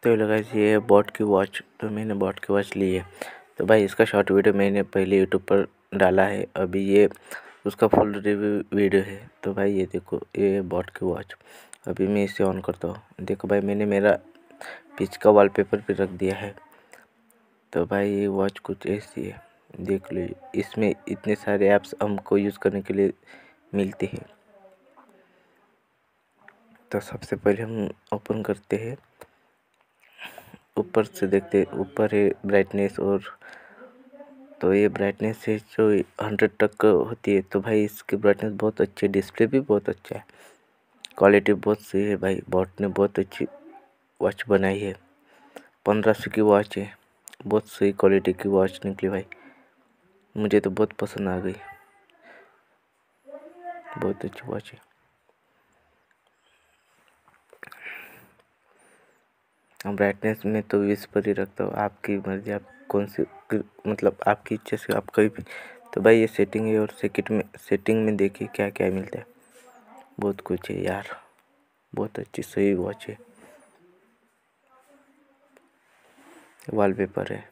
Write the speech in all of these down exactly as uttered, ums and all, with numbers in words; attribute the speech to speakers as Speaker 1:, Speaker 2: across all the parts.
Speaker 1: तो लगा ये बॉट की वॉच, तो मैंने बॉट की वॉच ली है। तो भाई इसका शॉर्ट वीडियो मैंने पहले यूट्यूब पर डाला है, अभी ये उसका फुल रिव्यू वीडियो है। तो भाई ये देखो, ये बॉट की वॉच। अभी मैं इसे ऑन करता हूँ। देखो भाई, मैंने मेरा पिच का वॉलपेपर पे रख दिया है। तो भाई ये वॉच कुछ ऐसी है, देख लो। इसमें इतने सारे ऐप्स हमको यूज़ करने के लिए मिलते हैं। तो सबसे पहले हम ओपन करते हैं, ऊपर से देखते, ऊपर है ब्राइटनेस। और तो ये ब्राइटनेस है जो हंड्रेड तक होती है। तो भाई इसकी ब्राइटनेस बहुत अच्छी है, डिस्प्ले भी बहुत अच्छा है, क्वालिटी बहुत सही है। भाई बॉट ने बहुत अच्छी वॉच बनाई है। पंद्रह सौ की वॉच है, बहुत सही क्वालिटी की वॉच निकली भाई। मुझे तो बहुत पसंद आ गई, बहुत अच्छी वॉच है। ब्राइटनेस में तो बीस पर ही रखता हूँ, आपकी मर्जी, आप कौन सी, मतलब आपकी इच्छा से आप कहीं भी। तो भाई ये सेटिंग है, और सेटिंग में सेटिंग में देखिए क्या क्या मिलता है, बहुत कुछ है यार, बहुत अच्छी सही वॉच है। वॉलपेपर है,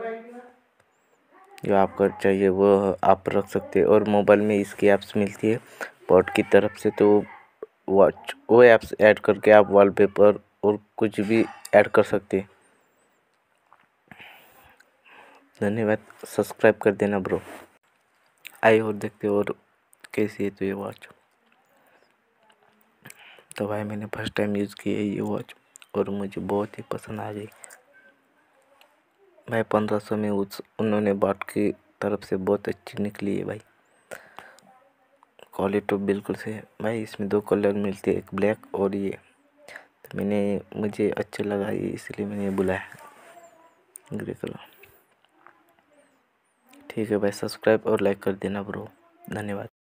Speaker 1: जो आपको चाहिए वो आप रख सकते हैं। और मोबाइल में इसकी ऐप्स मिलती है बॉट की तरफ से, तो वॉच वो ऐप्स ऐड करके आप वॉलपेपर और कुछ भी ऐड कर सकते हैं। धन्यवाद, सब्सक्राइब कर देना ब्रो। आइए और देखते और कैसी है तो ये वॉच। तो भाई मैंने फर्स्ट टाइम यूज़ की है ये वॉच, और मुझे बहुत ही पसंद आ गई भाई। पंद्रह सौ में उस उन्होंने बॉट की तरफ से बहुत अच्छी निकली है भाई, क्वालिटी तो बिल्कुल से है भाई। इसमें दो कलर मिलते हैं, एक ब्लैक और ये। तो मैंने मुझे अच्छा लगा ये, इसलिए मैंने बुलाया ग्रे कलर। ठीक है भाई, सब्सक्राइब और लाइक कर देना ब्रो, धन्यवाद।